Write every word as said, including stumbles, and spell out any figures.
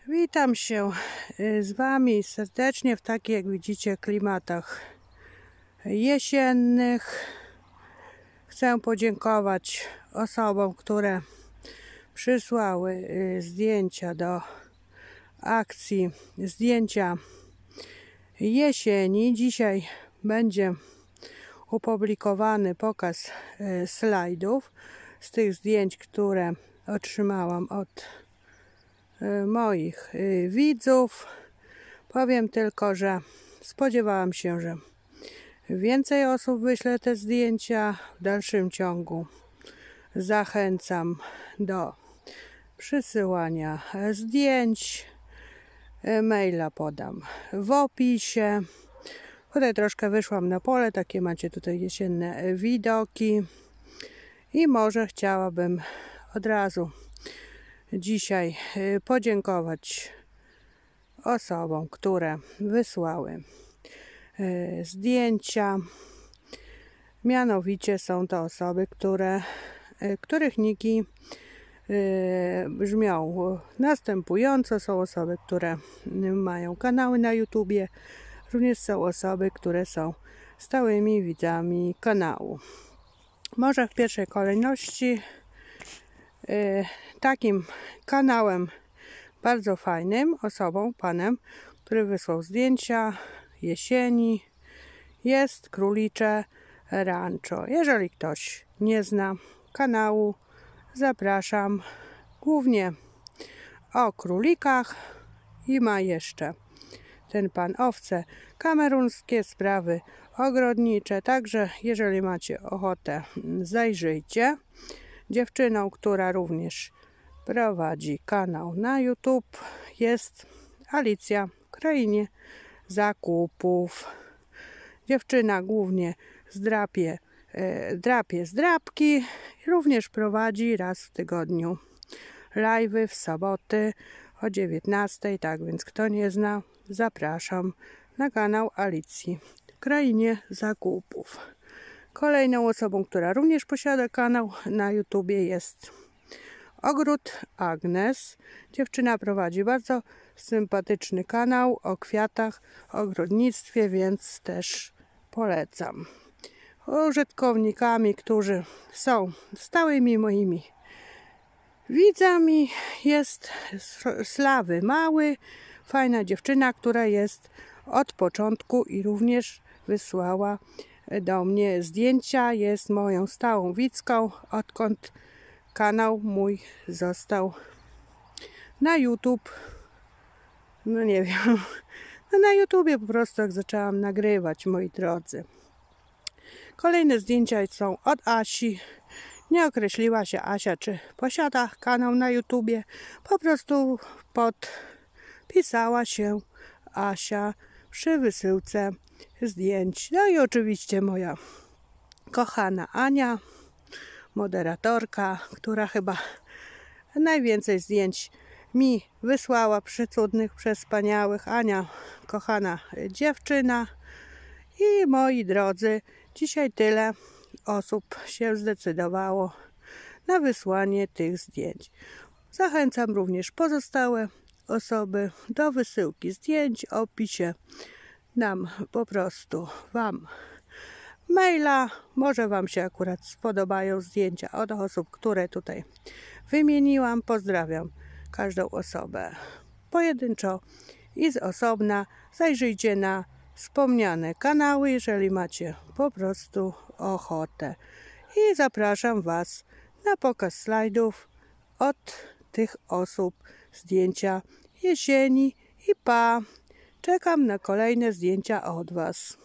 Witam się z Wami serdecznie w takich, jak widzicie, klimatach jesiennych. Chcę podziękować osobom, które przysłały zdjęcia do akcji zdjęcia jesieni. Dzisiaj będzie opublikowany pokaz slajdów z tych zdjęć, które otrzymałam od moich widzów. Powiem tylko, że spodziewałam się, że więcej osób wyśle te zdjęcia. W dalszym ciągu zachęcam do przysyłania zdjęć. Maila podam w opisie. Tutaj troszkę wyszłam na pole, takie macie tutaj jesienne widoki i może chciałabym od razu dzisiaj podziękować osobom, które wysłały zdjęcia. Mianowicie są to osoby, które, których niki brzmią następująco. Są osoby, które mają kanały na YouTubie. Również są osoby, które są stałymi widzami kanału. Może w pierwszej kolejności takim kanałem bardzo fajnym osobą, panem, który wysłał zdjęcia jesieni, jest Królicze Rancho. Jeżeli ktoś nie zna kanału, zapraszam. Głównie o królikach i ma jeszcze ten pan owce kameruńskie, sprawy ogrodnicze. Także jeżeli macie ochotę, zajrzyjcie. Dziewczyną, która również prowadzi kanał na YouTube, jest Alicja w krainie zakupów. Dziewczyna głównie zdrapie, e, drapie zdrapki i również prowadzi raz w tygodniu live'y w soboty o dziewiętnastej. Tak więc kto nie zna, zapraszam na kanał Alicji w krainie zakupów. Kolejną osobą, która również posiada kanał na YouTubie, jest Ogród Agnes. Dziewczyna prowadzi bardzo sympatyczny kanał o kwiatach, ogrodnictwie, więc też polecam. Użytkownikami, którzy są stałymi moimi widzami, jest Slawy Mały, fajna dziewczyna, która jest od początku i również wysłała do mnie zdjęcia. Jest moją stałą widzką, odkąd kanał mój został na YouTube. No nie wiem, no na YouTubie po prostu jak zaczęłam nagrywać, moi drodzy. Kolejne zdjęcia są od Asi. Nie określiła się Asia, czy posiada kanał na YouTubie. Po prostu podpisała się Asia przy wysyłce zdjęć. No i oczywiście moja kochana Ania, moderatorka, która chyba najwięcej zdjęć mi wysłała, przecudnych, przespaniałych. Ania, kochana dziewczyna. I moi drodzy, dzisiaj tyle osób się zdecydowało na wysłanie tych zdjęć. Zachęcam również pozostałe osoby do wysyłki zdjęć. W opisie dam po prostu Wam maila. Może Wam się akurat spodobają zdjęcia od osób, które tutaj wymieniłam. Pozdrawiam każdą osobę pojedynczo i z osobna. Zajrzyjcie na wspomniane kanały, jeżeli macie po prostu ochotę. I zapraszam Was na pokaz slajdów od tych osób, zdjęcia jesieni i pa! Czekam na kolejne zdjęcia od Was.